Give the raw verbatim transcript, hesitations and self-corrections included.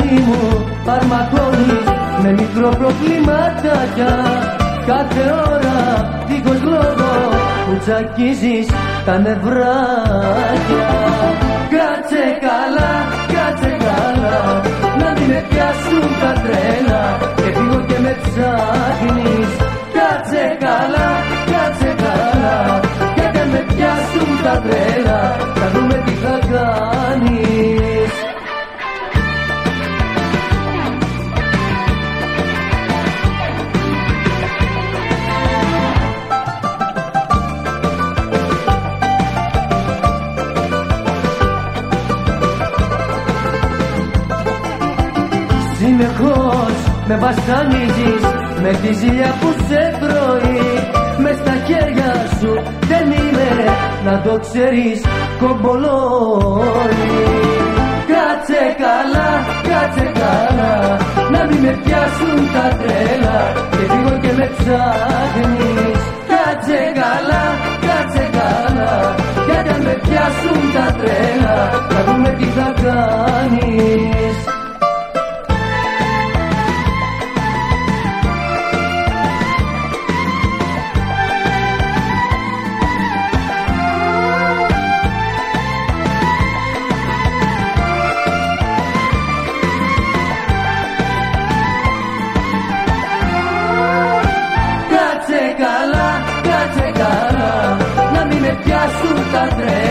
ζωή μου φαρμακώνεις με μικρό προβλήματάκια. Κάθε ώρα δίχως λόγο που τσακίζεις τα νευράκια. Κάτσε καλά, κάτσε καλά, να μην με πιάσουν τα τρέλα και φύγω και με ψάχνεις. Κάτσε καλά, κάτσε καλά, και αν με πιάσουν τα τρέλα θα δούμε τι θα κάνεις. Συνεχώς με βασανίζεις με τη ζήλια που σε τρώει. Μες στα χέρια σου δεν είμαι, να το ξέρεις, κομπολόι. Κάτσε καλά, κάτσε καλά, να μην με πιάσουν τα τρέλα και φύγω και με ψάχνεις. Κάτσε καλά, κάτσε καλά, γιατί αν με πιάσουν τα τρέλα θα δούμε τι θα κάνεις. Κάτσε καλά, κάτσε καλά, να μην με πιάσουν τα τρέλα